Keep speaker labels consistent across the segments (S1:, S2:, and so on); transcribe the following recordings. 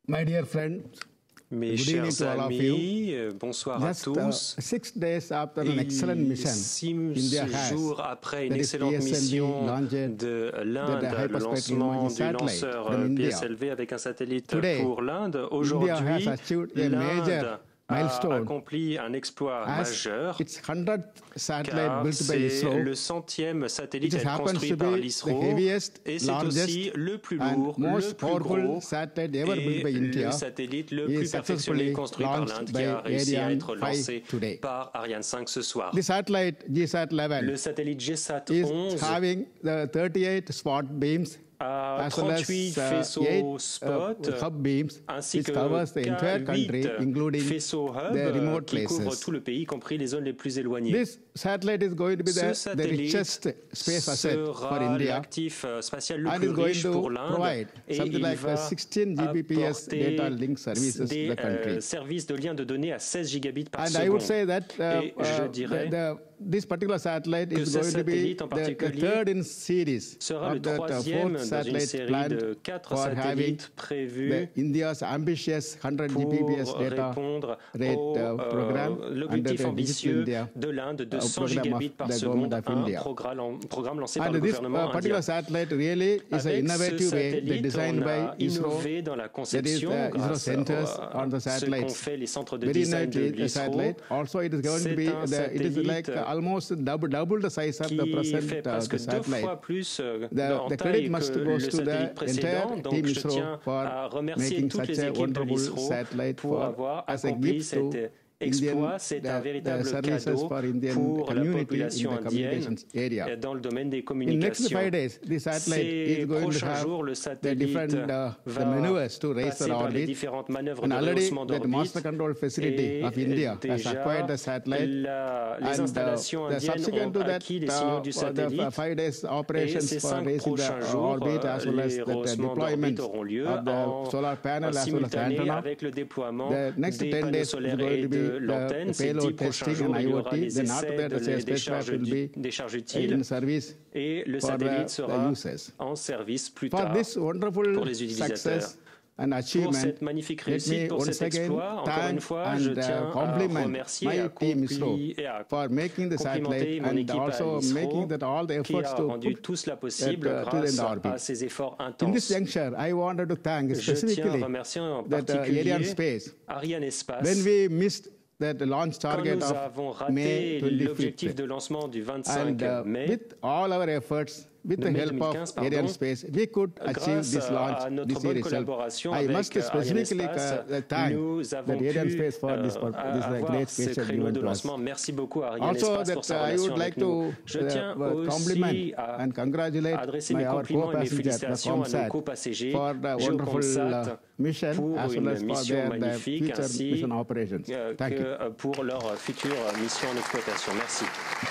S1: My dear friends,
S2: Mes
S1: good evening
S2: chers
S1: to all of you.
S2: amis, bonsoir à
S1: Just
S2: tous.
S1: 6 days after an excellent mission,
S2: 6
S1: India has,
S2: jours après une
S1: that is
S2: excellente
S1: PSLV
S2: mission
S1: launched
S2: de
S1: the
S2: l'Inde, le
S1: hyperspectral
S2: lancement
S1: imaging
S2: du
S1: satellite
S2: lanceur
S1: from India.
S2: PSLV avec un satellite
S1: Today,
S2: pour l'Inde.
S1: India has
S2: Aujourd'hui,
S1: achieved a
S2: l'Inde
S1: major
S2: a
S1: milestone
S2: accompli un exploit
S1: as
S2: majeur,
S1: its 100th satellite
S2: car
S1: built by
S2: c'est
S1: ISRO.
S2: le 100e satellite
S1: It
S2: à être
S1: happens
S2: construit
S1: to
S2: par
S1: be the
S2: l'ISRO,
S1: heaviest,
S2: et c'est
S1: largest,
S2: aussi le plus
S1: and
S2: lourd, le
S1: most
S2: plus
S1: powerful
S2: gros
S1: satellite ever built by
S2: et
S1: India.
S2: le satellite le
S1: is
S2: plus perfectionné
S1: successfully
S2: construit par
S1: launched
S2: l'Inde,
S1: by
S2: qui a réussi à
S1: Ariane
S2: être
S1: 5
S2: lancé
S1: today.
S2: par Ariane 5 ce soir.
S1: The satellite GSAT-11
S2: Le satellite GSAT
S1: is
S2: 11
S1: having the 38 spot beams
S2: a
S1: as well as
S2: 38 faisceaux
S1: 8
S2: spots
S1: hub beams,
S2: ainsi
S1: which
S2: que
S1: covers the entire country,
S2: 8
S1: including
S2: faisceaux
S1: the
S2: hub
S1: remote
S2: qui couvrent
S1: places.
S2: tout le pays, y compris les zones les plus éloignées.
S1: This satellite is going to be
S2: Ce
S1: the
S2: satellite
S1: richest space asset for
S2: sera
S1: India
S2: l'actif spatial le
S1: and
S2: plus
S1: is going
S2: riche pour
S1: to
S2: l'Inde,
S1: provide
S2: et
S1: something
S2: il
S1: like
S2: va
S1: 16 Gbps data link services to
S2: des
S1: the country.
S2: services de lien de données à 16 gigabits par
S1: And I would
S2: seconde.
S1: say that
S2: Et je dirais
S1: this particular satellite
S2: que
S1: is
S2: ce
S1: going to be
S2: satellite en
S1: the
S2: particulier
S1: third in series
S2: sera le
S1: of that
S2: troisième
S1: fourth
S2: dans une
S1: satellite
S2: série
S1: planned
S2: de 4
S1: for having
S2: satellites prévus
S1: India's ambitious 100
S2: pour
S1: Gbps data
S2: répondre
S1: rate
S2: au
S1: program
S2: l'objectif
S1: under the
S2: ambitieux
S1: Digital India
S2: de l'Inde de 100
S1: program
S2: gigabits
S1: of
S2: par
S1: the
S2: seconde,
S1: government of
S2: un
S1: India.
S2: programme lancé par
S1: And
S2: le
S1: this
S2: gouvernement indien.
S1: particular satellite really is an
S2: Avec ce
S1: innovative way
S2: satellite,
S1: designed
S2: on a
S1: by ISRO.
S2: innové dans la conception
S1: ISRO
S2: grâce
S1: centers on the
S2: à ce
S1: satellites.
S2: qu'ont fait les centres de
S1: Very
S2: design de
S1: innovative
S2: l'ISRO.
S1: satellite. Also, it is going to
S2: C'est
S1: be
S2: un
S1: it is like
S2: satellite
S1: almost double the size of the
S2: qui
S1: present
S2: fait presque
S1: the
S2: 2
S1: satellite.
S2: fois plus
S1: The
S2: en taille
S1: credit must
S2: que
S1: go
S2: le
S1: to the
S2: satellite précédent.
S1: entire
S2: Donc
S1: team
S2: je
S1: ISRO
S2: tiens
S1: for
S2: à remercier
S1: making
S2: toutes
S1: such
S2: les
S1: a
S2: équipes de
S1: wonderful
S2: l'ISRO
S1: satellite
S2: pour
S1: for
S2: avoir
S1: as a
S2: accompli
S1: gift to
S2: cet exploit. C'est un véritable cadeau pour la population indienne dans le domaine des
S1: In next
S2: communications.
S1: 5 days, the satellite
S2: Ces
S1: is going to
S2: prochains
S1: have
S2: jours, le
S1: the
S2: satellite
S1: different
S2: va
S1: the maneuvers to raise
S2: passer
S1: the
S2: par les
S1: orbit.
S2: différentes manœuvres
S1: And
S2: de
S1: already
S2: rehaussement
S1: the
S2: d'orbite.
S1: master control facility
S2: Et
S1: of India has
S2: déjà,
S1: acquired the satellite.
S2: les installations
S1: the
S2: indiennes
S1: subsequent to
S2: ont
S1: that,
S2: acquis les signaux du
S1: the
S2: satellite.
S1: 5 days
S2: Et
S1: operations
S2: ces
S1: for
S2: 5
S1: raising
S2: prochains
S1: the
S2: jours,
S1: orbit as well as
S2: les
S1: the
S2: rehaussements
S1: deployment
S2: d'orbite auront lieu
S1: of the solar panel as well as
S2: simultané
S1: antenna.
S2: avec le déploiement
S1: The next
S2: des
S1: 10
S2: panneaux
S1: days is
S2: solaires
S1: going
S2: et
S1: to
S2: de
S1: be
S2: l'antenne.
S1: the
S2: Ces 10
S1: payload
S2: prochains
S1: testing
S2: jours,
S1: and
S2: il y aura
S1: IoT.
S2: les
S1: Then after
S2: essais
S1: that, the
S2: des
S1: spacecraft will be
S2: charges utiles,
S1: in service
S2: et le
S1: for
S2: satellite
S1: the
S2: sera
S1: users.
S2: en service plus
S1: For
S2: tard
S1: this wonderful
S2: pour les utilisateurs.
S1: success and
S2: Pour
S1: achievement,
S2: cette magnifique
S1: let me
S2: réussite, pour
S1: once
S2: cet
S1: again
S2: exploit, encore une
S1: thank
S2: fois, je
S1: and
S2: tiens à
S1: compliment
S2: remercier
S1: my
S2: et
S1: team ISRO
S2: à
S1: for making the
S2: complimenter
S1: satellite
S2: mon
S1: and
S2: équipe à
S1: also
S2: l'ISRO
S1: making that all the
S2: qui
S1: efforts
S2: a
S1: to
S2: rendu
S1: put
S2: tout cela possible
S1: that, to
S2: grâce
S1: the orbit.
S2: à ces efforts
S1: In this
S2: intenses.
S1: juncture, I wanted to thank
S2: Je tiens à
S1: specifically
S2: remercier en
S1: that
S2: particulier
S1: Ariane Space.
S2: Ariane Espace.
S1: When we missed that launch
S2: Quand
S1: target
S2: nous
S1: of
S2: avons
S1: May
S2: raté l'objectif
S1: 25th,
S2: de lancement du 25
S1: and
S2: mai,
S1: with all our efforts, with
S2: de
S1: the
S2: mai
S1: help
S2: 2015,
S1: of Ariane Space, we could achieve
S2: grâce
S1: this launch
S2: à notre
S1: this year
S2: bonne
S1: itself.
S2: collaboration
S1: I
S2: avec
S1: must
S2: Ariane
S1: specifically
S2: Espace,
S1: thank
S2: nous avons
S1: that Ariane
S2: pu
S1: Space for this
S2: avoir
S1: great
S2: ce
S1: picture
S2: créneau
S1: given
S2: de
S1: to us.
S2: lancement. Merci beaucoup à Ariane
S1: Also,
S2: Espace pour sa
S1: that I
S2: relation
S1: would
S2: avec
S1: like
S2: nous.
S1: to
S2: Je tiens
S1: compliment
S2: aussi à
S1: and congratulate
S2: adresser
S1: my
S2: mes
S1: our
S2: compliments et mes
S1: co-passenger, the
S2: félicitations à nos
S1: COMSAT,
S2: co-passagers,
S1: for the wonderful
S2: GeoComSat,
S1: mission
S2: pour
S1: as well
S2: une
S1: as for
S2: mission
S1: their
S2: magnifique,
S1: future
S2: ainsi
S1: mission operations. Thank you.
S2: que pour leur future mission en exploitation. Merci.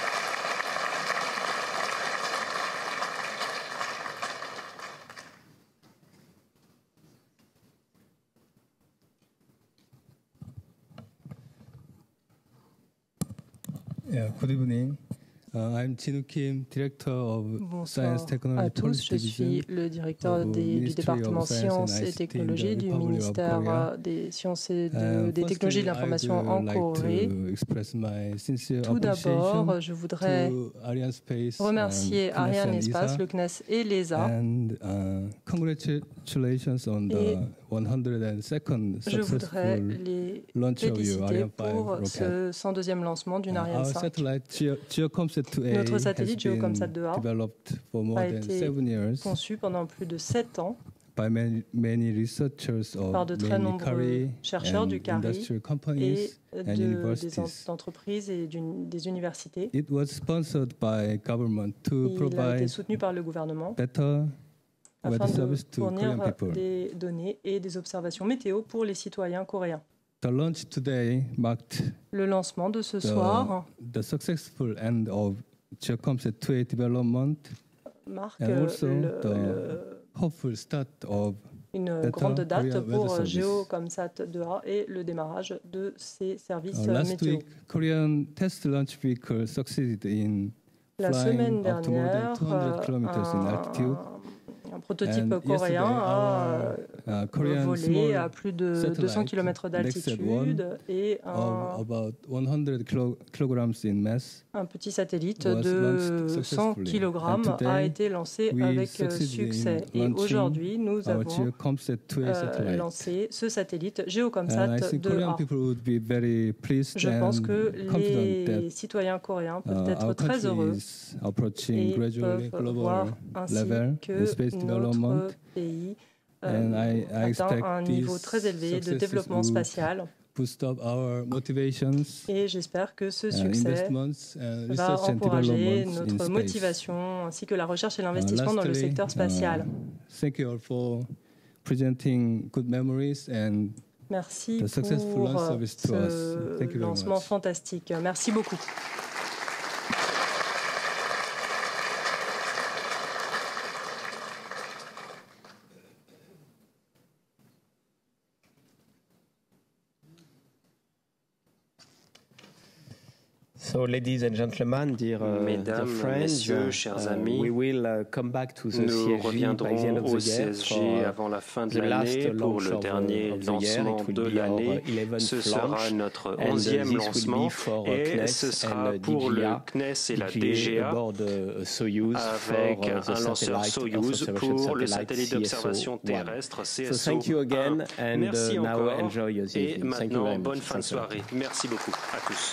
S3: Yeah, good evening. I'm Jinwoo Kim, Director of Science
S4: Bonsoir
S3: Technology
S4: à tous,
S3: Policy
S4: je suis
S3: Division
S4: le directeur
S3: of
S4: du
S3: Ministry
S4: département
S3: of Science
S4: Sciences
S3: and
S4: et
S3: ICT in
S4: Technologies
S3: the
S4: du
S3: Republic of
S4: ministère
S3: Korea.
S4: des Sciences et des
S3: Firstly,
S4: Technologies de l'information en
S3: I'd
S4: Corée.
S3: like to express my sincere
S4: Tout d'abord,
S3: appreciation
S4: je voudrais
S3: to Ariane Space
S4: remercier
S3: and CNES
S4: Ariane
S3: and
S4: Espace,
S3: ESA,
S4: le CNES et l'ESA.
S3: and congratulations on
S4: Et
S3: the 102nd
S4: je voudrais
S3: successful
S4: les
S3: launch of your
S4: féliciter
S3: Ariane 5
S4: pour
S3: rocket.
S4: ce 102e lancement d'une Ariane
S3: Our
S4: 5.
S3: satellite GeoComSat 2A
S4: Notre satellite
S3: has been
S4: GeoComSat 2A
S3: developed for more
S4: a
S3: than
S4: été
S3: 7 years
S4: conçu pendant plus de 7 ans
S3: by many researchers
S4: par
S3: of
S4: de très
S3: mainly
S4: nombreux
S3: CARI
S4: chercheurs du
S3: and
S4: CARI
S3: industrial
S4: et
S3: companies and
S4: des
S3: universities.
S4: entreprises et des universités.
S3: It was sponsored by government to
S4: Il a été
S3: provide
S4: soutenu par le gouvernement
S3: better weather
S4: afin de
S3: service to Korean
S4: fournir
S3: people.
S4: des données et des observations météo pour les citoyens coréens.
S3: The launch today marked
S4: Le lancement de ce soir
S3: the successful end of GeoComSat 2A development
S4: marque
S3: and also the hopeful start of
S4: une
S3: better
S4: grande date
S3: Korea
S4: pour
S3: weather service.
S4: GeoComSat 2A et le démarrage de ces services
S3: Last
S4: météo.
S3: week, Korean test launch vehicle succeeded in
S4: La
S3: flying
S4: semaine
S3: up to more than
S4: dernière,
S3: 200 kilometers in altitude.
S4: un un prototype coréen a volé à plus de 200 km d'altitude et un petit satellite de 100 kg a été lancé avec succès. Et aujourd'hui, nous avons lancé ce satellite GeoComSat 2A. Je pense que les citoyens coréens peuvent être très heureux et peuvent voir ainsi que notre pays atteint un niveau très élevé de développement spatial. Et j'espère que ce succès va encourager notre motivation ainsi que la recherche et l'investissement dans le secteur spatial. Merci pour ce lancement fantastique. Merci beaucoup.
S5: So, ladies and gentlemen,
S2: Mesdames, Messieurs, chers amis,
S5: we will come back to the
S2: nous
S5: CSG
S2: reviendrons au CSG avant la fin de l'année pour le dernier lancement de l'année. Ce sera notre 11e lancement et ce sera pour le CNES et la DGA avec un lanceur Soyuz pour le satellite d'observation terrestre CSO-1. Merci encore et maintenant bonne fin de soirée. Merci beaucoup à tous.